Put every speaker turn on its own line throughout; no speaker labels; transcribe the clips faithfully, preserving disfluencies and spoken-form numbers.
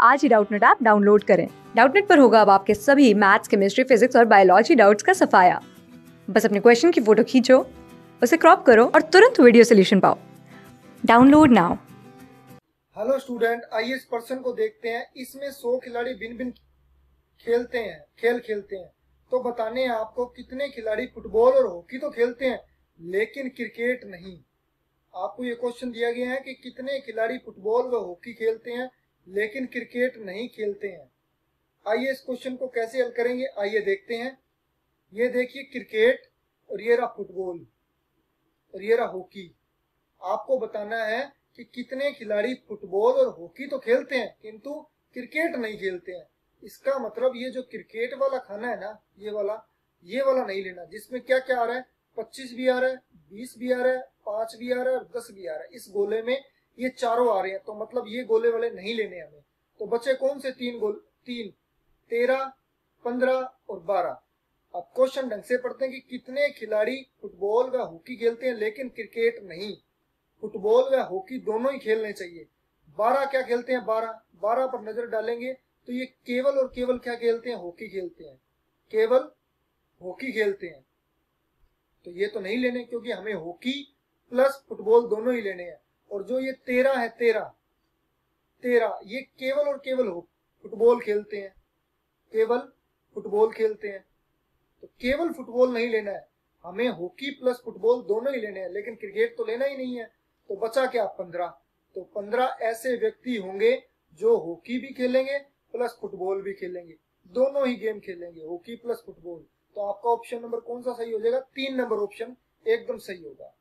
आज ही Doubtnut app download करें। डाउटनेट पर होगा अब आपके सभी मैथ्स, केमिस्ट्री, फिजिक्स और बायोलॉजी डाउट्स का सफाया। बस अपने क्वेश्चन की फोटो खींचो, उसे क्रॉप करो और तुरंत वीडियो सोल्यूशन पाओ। Download now.
हेलो स्टूडेंट, आइए इस प्रश्न को देखते हैं। इसमें सौ खिलाड़ी भिन्न भिन्न खेलते हैं खेल खेलते हैं तो बताने हैं आपको कितने खिलाड़ी फुटबॉल और हॉकी तो खेलते हैं लेकिन क्रिकेट नहीं। आपको ये क्वेश्चन दिया गया है कि कितने खिलाड़ी फुटबॉल व हॉकी खेलते हैं लेकिन क्रिकेट नहीं खेलते हैं। आइए इस क्वेश्चन को कैसे हल करेंगे, आइए देखते हैं। ये देखिए क्रिकेट, और ये रहा फुटबॉल, और ये रहा हॉकी। आपको बताना है कि कितने खिलाड़ी फुटबॉल और हॉकी तो खेलते हैं किंतु क्रिकेट नहीं खेलते हैं। इसका मतलब ये जो क्रिकेट वाला खाना है ना, ये वाला ये वाला नहीं लेना, जिसमें क्या क्या आ रहा है, पच्चीस भी आ रहा है, बीस भी आ रहा है, पांच भी आ रहा है और दस भी आ रहा है। इस गोले में ये चारों आ रहे हैं, तो मतलब ये गोले वाले नहीं लेने हमें। तो बचे कौन से तीन गोल, तीन, तेरह, पंद्रह और बारह। अब क्वेश्चन ढंग से पढ़ते हैं कि कितने खिलाड़ी फुटबॉल व हॉकी खेलते हैं लेकिन क्रिकेट नहीं। फुटबॉल व हॉकी दोनों ही खेलने चाहिए। बारह क्या खेलते हैं, बारह बारह पर नजर डालेंगे तो ये केवल और केवल क्या खेलते हैं, हॉकी खेलते हैं, केवल हॉकी खेलते हैं। तो ये तो नहीं लेने, क्योंकि हमें हॉकी प्लस फुटबॉल दोनों ही लेने हैं। और जो ये तेरह है, तेरह तेरह ये केवल और केवल फुटबॉल खेलते हैं, केवल फुटबॉल खेलते हैं। तो केवल फुटबॉल नहीं लेना है, हमें हॉकी प्लस फुटबॉल दोनों ही लेने हैं, लेकिन क्रिकेट तो लेना ही नहीं है। तो बचा क्या, पंद्रह। तो पंद्रह ऐसे व्यक्ति होंगे जो हॉकी भी खेलेंगे प्लस फुटबॉल भी खेलेंगे, दोनों ही गेम खेलेंगे, हॉकी प्लस फुटबॉल। तो आपका ऑप्शन नंबर कौन सा सही हो जाएगा, तीन नंबर ऑप्शन एकदम सही होगा।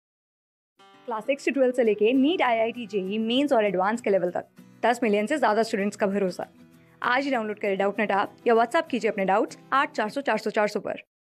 क्लास सिक्स से ट्वेल्थ से लेके NEET, I I T, JEE mains और एडवांस के लेवल तक दस मिलियन से ज्यादा स्टूडेंट्स का भरोसा। आज ही डाउनलोड करें डाउटनेट ऐप या व्हाट्सएप कीजिए अपने डाउट्स आठ चार सौ चार सौ चार सौ पर।